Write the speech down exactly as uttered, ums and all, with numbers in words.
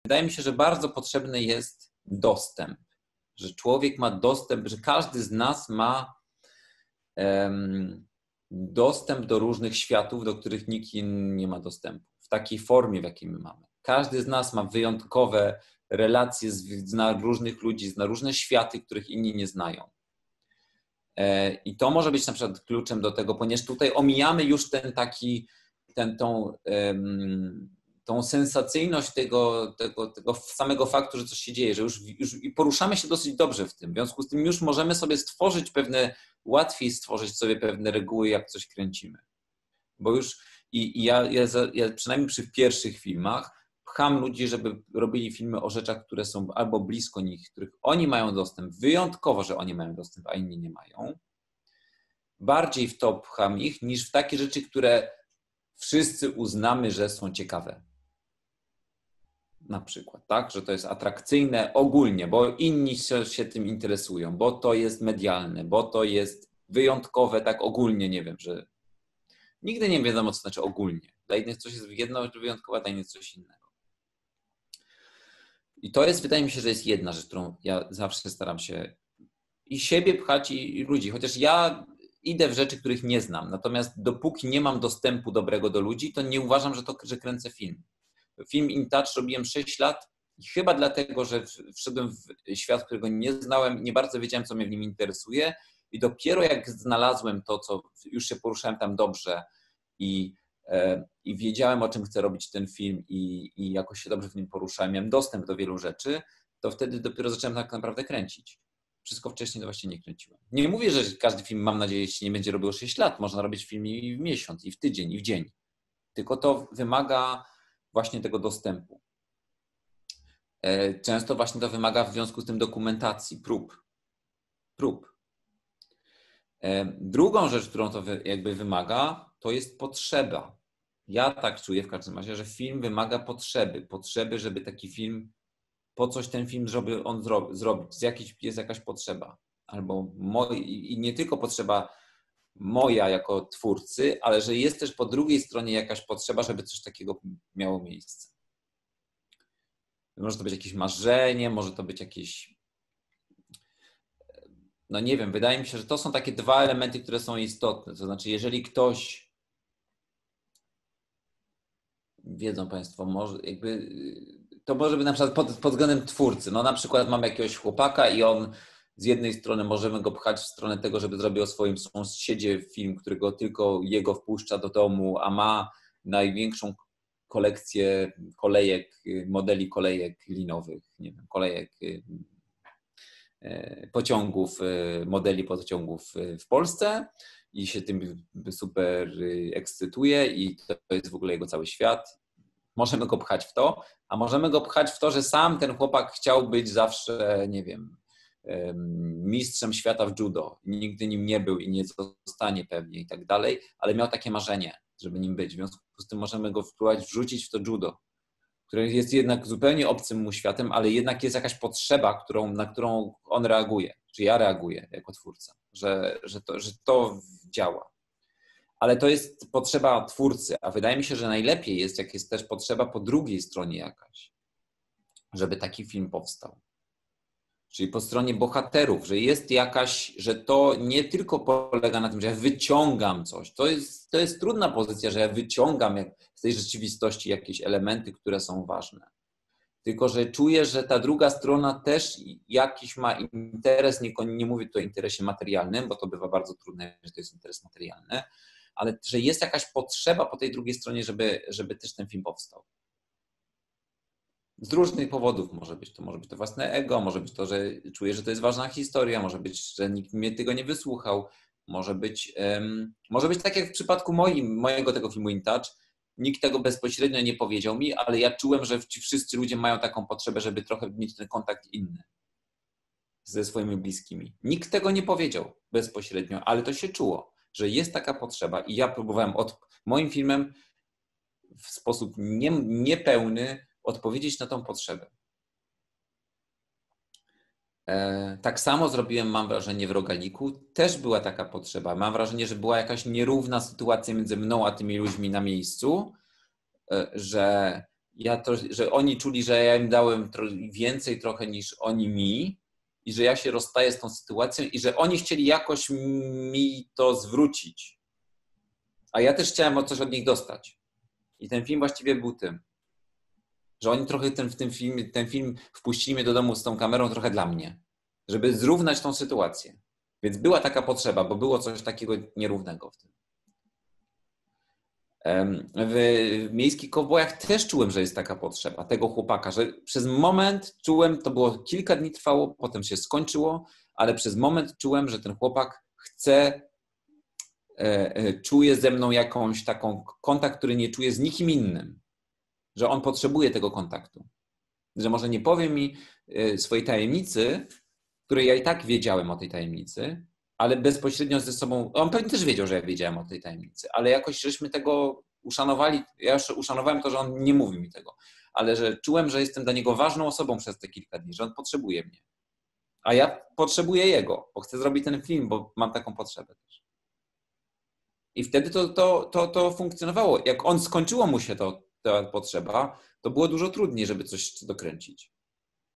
wydaje mi się, że bardzo potrzebny jest dostęp, że człowiek ma dostęp, że każdy z nas ma um, dostęp do różnych światów, do których nikt inny nie ma dostępu, w takiej formie, w jakiej my mamy. Każdy z nas ma wyjątkowe relacje, zna różnych ludzi, zna różne światy, których inni nie znają. I to może być na przykład kluczem do tego, ponieważ tutaj omijamy już ten taki, ten, tą, um, tą sensacyjność tego, tego, tego samego faktu, że coś się dzieje, że już, już poruszamy się dosyć dobrze w tym. W związku z tym już możemy sobie stworzyć pewne, łatwiej stworzyć sobie pewne reguły, jak coś kręcimy. Bo już i, i ja, ja, ja przynajmniej przy pierwszych filmach pcham ludzi, żeby robili filmy o rzeczach, które są albo blisko nich, których oni mają dostęp, wyjątkowo, że oni mają dostęp, a inni nie mają. Bardziej w to pcham ich, niż w takie rzeczy, które wszyscy uznamy, że są ciekawe. Na przykład, tak? Że to jest atrakcyjne ogólnie, bo inni się, się tym interesują, bo to jest medialne, bo to jest wyjątkowe, tak ogólnie, nie wiem, że nigdy nie wiadomo, co znaczy ogólnie. Dla jednych coś jest jedno wyjątkowe, dla innych coś innego. I to jest, wydaje mi się, że jest jedna rzecz, którą ja zawsze staram się i siebie pchać, i ludzi. Chociaż ja idę w rzeczy, których nie znam. Natomiast dopóki nie mam dostępu dobrego do ludzi, to nie uważam, że to, że kręcę film. Film In Touch robiłem sześć lat i chyba dlatego, że wszedłem w świat, którego nie znałem, nie bardzo wiedziałem, co mnie w nim interesuje i dopiero jak znalazłem to, co już się poruszałem tam dobrze i i wiedziałem, o czym chcę robić ten film i, i jakoś się dobrze w nim poruszałem, miałem dostęp do wielu rzeczy, to wtedy dopiero zacząłem tak naprawdę kręcić. Wszystko wcześniej to właśnie nie kręciłem. Nie mówię, że każdy film, mam nadzieję, się nie będzie robił sześć lat. Można robić film i w miesiąc, i w tydzień, i w dzień. Tylko to wymaga właśnie tego dostępu. Często właśnie to wymaga w związku z tym dokumentacji, prób. Prób. Drugą rzecz, którą to jakby wymaga, to jest potrzeba. Ja tak czuję w każdym razie, że film wymaga potrzeby. Potrzeby, żeby taki film, po coś ten film żeby on zro, zrobić. Z jakiejś, jest jakaś potrzeba. Albo moj, i nie tylko potrzeba moja jako twórcy, ale że jest też po drugiej stronie jakaś potrzeba, żeby coś takiego miało miejsce. Może to być jakieś marzenie, może to być jakieś... No nie wiem, wydaje mi się, że to są takie dwa elementy, które są istotne. To znaczy, jeżeli ktoś, wiedzą Państwo, może jakby, to może być na przykład pod, pod względem twórcy. No na przykład mamy jakiegoś chłopaka i on z jednej strony możemy go pchać w stronę tego, żeby zrobił o swoim sąsiedzie film, którego tylko jego wpuszcza do domu, a ma największą kolekcję kolejek, modeli kolejek linowych, nie wiem, kolejek... pociągów, modeli pociągów w Polsce i się tym super ekscytuje i to jest w ogóle jego cały świat. Możemy go pchać w to, a możemy go pchać w to, że sam ten chłopak chciał być zawsze, nie wiem, mistrzem świata w judo. Nigdy nim nie był i nie zostanie pewnie i tak dalej, ale miał takie marzenie, żeby nim być. W związku z tym możemy go wpływać, wrzucić w to judo, które jest jednak zupełnie obcym mu światem, ale jednak jest jakaś potrzeba, którą, na którą on reaguje, czy ja reaguję jako twórca, że, że, to, że to działa. Ale to jest potrzeba twórcy, a wydaje mi się, że najlepiej jest, jak jest też potrzeba po drugiej stronie jakaś, żeby taki film powstał. Czyli po stronie bohaterów, że jest jakaś, że to nie tylko polega na tym, że ja wyciągam coś. To jest, to jest trudna pozycja, że ja wyciągam z tej rzeczywistości jakieś elementy, które są ważne. Tylko że czuję, że ta druga strona też jakiś ma interes, nie, nie mówię tutaj o interesie materialnym, bo to bywa bardzo trudne, że to jest interes materialny, ale że jest jakaś potrzeba po tej drugiej stronie, żeby, żeby też ten film powstał. Z różnych powodów może być. To może być to własne ego, może być to, że czuję, że to jest ważna historia, może być, że nikt mnie tego nie wysłuchał, może być, um, może być tak jak w przypadku moim, mojego tego filmu In Touch. Nikt tego bezpośrednio nie powiedział mi, ale ja czułem, że ci wszyscy ludzie mają taką potrzebę, żeby trochę mieć ten kontakt inny ze swoimi bliskimi. Nikt tego nie powiedział bezpośrednio, ale to się czuło, że jest taka potrzeba i ja próbowałem od moim filmem w sposób nie, niepełny odpowiedzieć na tą potrzebę. E, tak samo zrobiłem, mam wrażenie, w Rogaliku. Też była taka potrzeba. Mam wrażenie, że była jakaś nierówna sytuacja między mną a tymi ludźmi na miejscu, e, że ja to, że oni czuli, że ja im dałem więcej trochę niż oni mi i że ja się rozstaję z tą sytuacją i że oni chcieli jakoś mi to zwrócić. A ja też chciałem coś od nich dostać. I ten film właściwie był tym, że oni trochę ten, w tym filmie, ten film wpuścili mnie do domu z tą kamerą trochę dla mnie, żeby zrównać tą sytuację. Więc była taka potrzeba, bo było coś takiego nierównego w tym. W Miejskich Kowbojach też czułem, że jest taka potrzeba tego chłopaka, że przez moment czułem, to było kilka dni trwało, potem się skończyło, ale przez moment czułem, że ten chłopak chce, czuje ze mną jakąś taką kontakt, który nie czuje z nikim innym, że on potrzebuje tego kontaktu, że może nie powie mi swojej tajemnicy, której ja i tak wiedziałem o tej tajemnicy, ale bezpośrednio ze sobą, on pewnie też wiedział, że ja wiedziałem o tej tajemnicy, ale jakoś żeśmy tego uszanowali, ja już uszanowałem to, że on nie mówi mi tego, ale że czułem, że jestem dla niego ważną osobą przez te kilka dni, że on potrzebuje mnie, a ja potrzebuję jego, bo chcę zrobić ten film, bo mam taką potrzebę też. I wtedy to, to, to, to funkcjonowało. Jak on skończyło mu się to, ta potrzeba, to było dużo trudniej, żeby coś dokręcić.